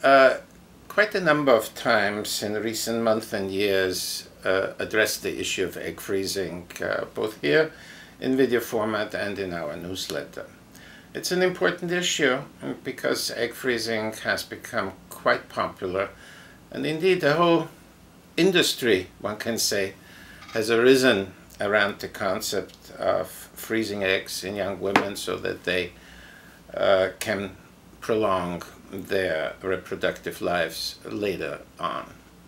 quite a number of times in recent months and years addressed the issue of egg freezing, both here in video format and in our newsletter. It's an important issue because egg freezing has become quite popular, and indeed the whole industry, one can say, has arisen around the concept of freezing eggs in young women so that they can prolong their reproductive lives later on.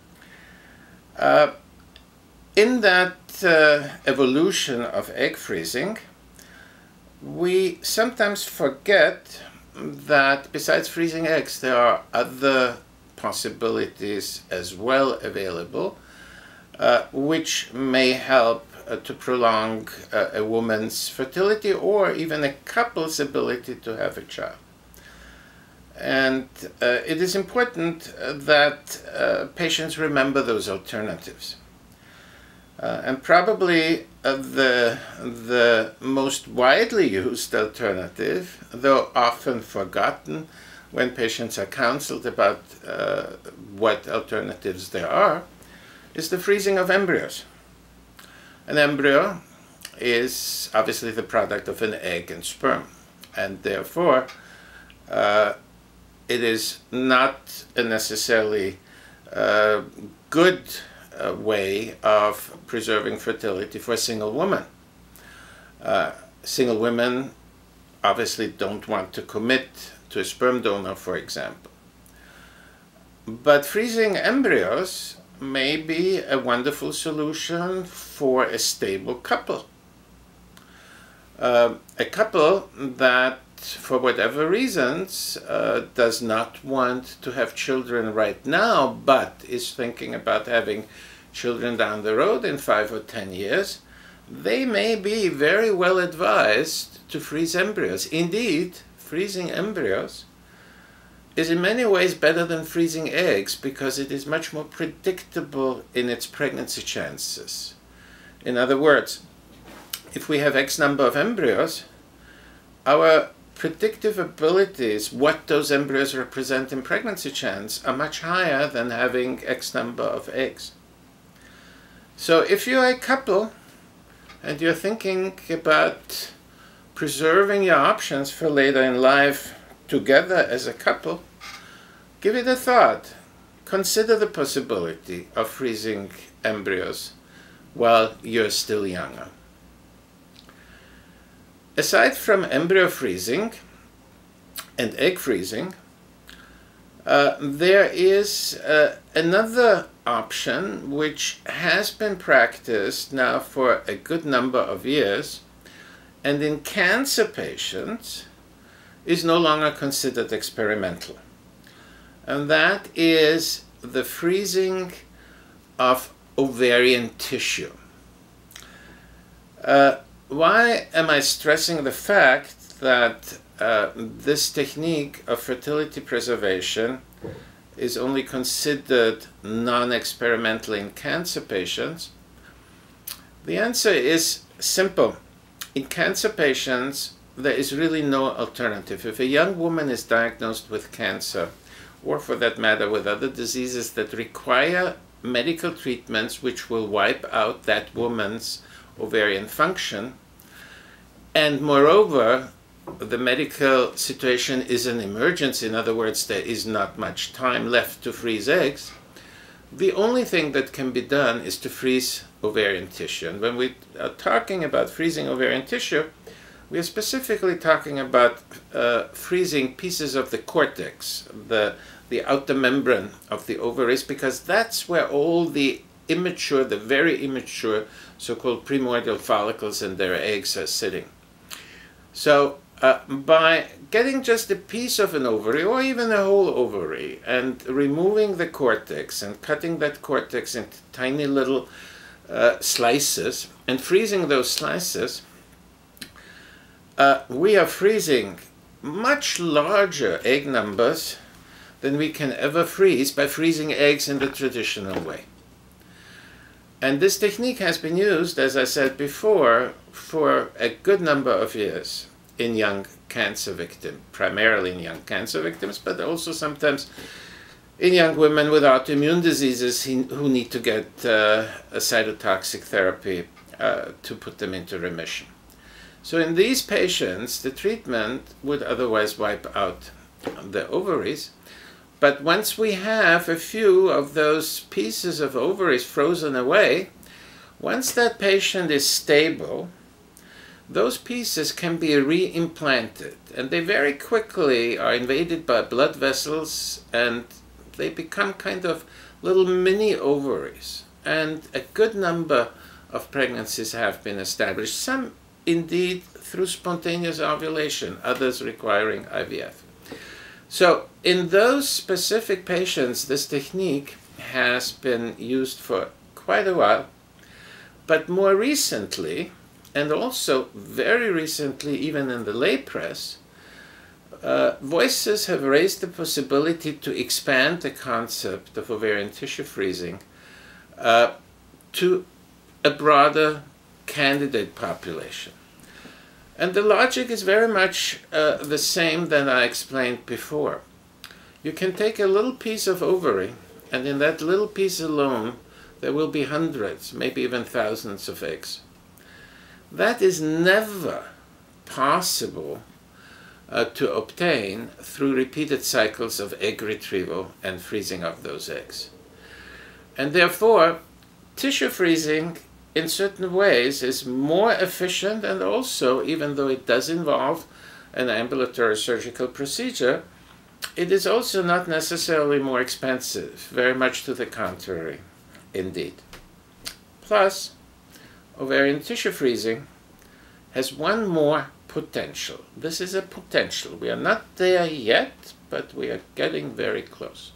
In that evolution of egg freezing, we sometimes forget that besides freezing eggs, there are other possibilities as well available, which may help to prolong a woman's fertility or even a couple's ability to have a child. And it is important that patients remember those alternatives. And probably the most widely used alternative, though often forgotten when patients are counseled about what alternatives there are, is the freezing of embryos. An embryo is obviously the product of an egg and sperm, and therefore it is not a necessarily good way of preserving fertility for a single woman. Single women obviously don't want to commit to a sperm donor, for example. But freezing embryos may be a wonderful solution for a stable couple. A couple that, for whatever reasons, does not want to have children right now, but is thinking about having children down the road in 5 or 10 years, they may be very well advised to freeze embryos. Indeed, freezing embryos is in many ways better than freezing eggs because it is much more predictable in its pregnancy chances. In other words, if we have X number of embryos, our predictive abilities, what those embryos represent in pregnancy chance, are much higher than having X number of eggs. So if you're a couple and you're thinking about preserving your options for later in life together as a couple, give it a thought. Consider the possibility of freezing embryos while you're still younger. Aside from embryo freezing and egg freezing, there is another option which has been practiced now for a good number of years, and in cancer patients is no longer considered experimental. And that is the freezing of ovarian tissue. Why am I stressing the fact that this technique of fertility preservation is only considered non-experimental in cancer patients? The answer is simple. In cancer patients, there is really no alternative. If a young woman is diagnosed with cancer, or for that matter with other diseases that require medical treatments which will wipe out that woman's ovarian function, and moreover, the medical situation is an emergency, in other words, there is not much time left to freeze eggs, the only thing that can be done is to freeze ovarian tissue. And when we are talking about freezing ovarian tissue, we are specifically talking about freezing pieces of the cortex, the outer membrane of the ovaries, because that's where all the immature, the very immature, so-called primordial follicles and their eggs are sitting. So by getting just a piece of an ovary, or even a whole ovary, and removing the cortex and cutting that cortex into tiny little slices, and freezing those slices, we are freezing much larger egg numbers than we can ever freeze by freezing eggs in the traditional way. And this technique has been used, as I said before, for a good number of years in young cancer victims, primarily in young cancer victims, but also sometimes in young women with autoimmune diseases who need to get a cytotoxic therapy to put them into remission. So in these patients, the treatment would otherwise wipe out the ovaries. But once we have a few of those pieces of ovaries frozen away, once that patient is stable, those pieces can be reimplanted. And they very quickly are invaded by blood vessels, and they become kind of little mini ovaries. And a good number of pregnancies have been established, some indeed through spontaneous ovulation, others requiring IVF. So in those specific patients, this technique has been used for quite a while. But more recently, and also very recently, even in the lay press, voices have raised the possibility to expand the concept of ovarian tissue freezing to a broader candidate population. And the logic is very much the same that I explained before. You can take a little piece of ovary, and in that little piece alone, there will be hundreds, maybe even thousands of eggs. That is never possible to obtain through repeated cycles of egg retrieval and freezing of those eggs. And therefore, tissue freezing in certain ways is more efficient, and also, even though it does involve an ambulatory surgical procedure, it is also not necessarily more expensive, very much to the contrary, indeed. Plus, ovarian tissue freezing has one more potential. This is a potential. We are not there yet, but we are getting very close.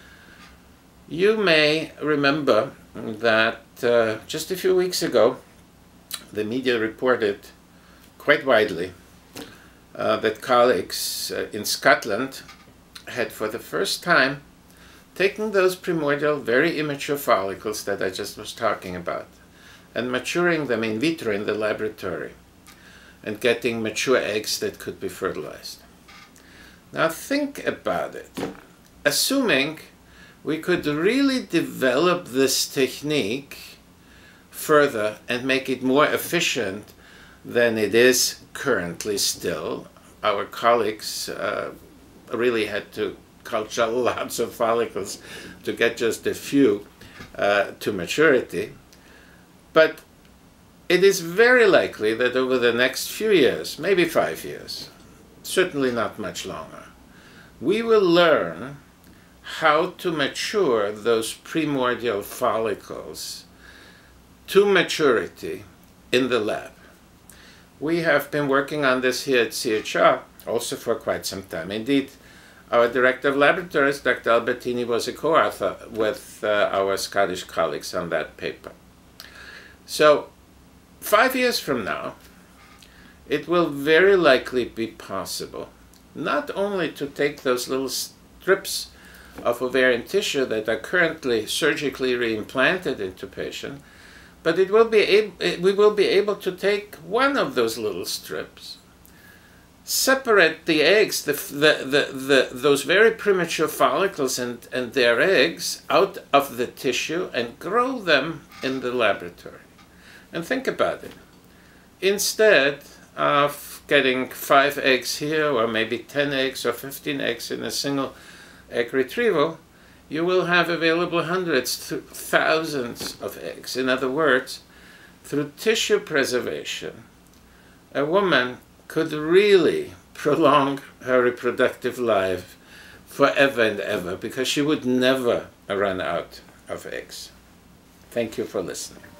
You may remember that just a few weeks ago, the media reported quite widely that colleagues in Scotland had for the first time taken those primordial, very immature follicles that I just was talking about and maturing them in vitro in the laboratory and getting mature eggs that could be fertilized. Now think about it. Assuming we could really develop this technique further and make it more efficient than it is currently still. Our colleagues really had to culture lots of follicles to get just a few to maturity. But it is very likely that over the next few years, maybe 5 years, certainly not much longer, we will learn how to mature those primordial follicles to maturity in the lab. We have been working on this here at CHR also for quite some time. Indeed, our director of laboratories, Dr. Albertini, was a co-author with our Scottish colleagues on that paper. So 5 years from now, it will very likely be possible not only to take those little strips of ovarian tissue that are currently surgically reimplanted into patient, but we will be able to take one of those little strips, separate the eggs, those very premature follicles and their eggs out of the tissue and grow them in the laboratory. And think about it. Instead of getting 5 eggs here, or maybe 10 eggs or 15 eggs in a single egg retrieval, you will have available hundreds to thousands of eggs. In other words, through tissue preservation, a woman could really prolong her reproductive life forever and ever, because she would never run out of eggs. Thank you for listening.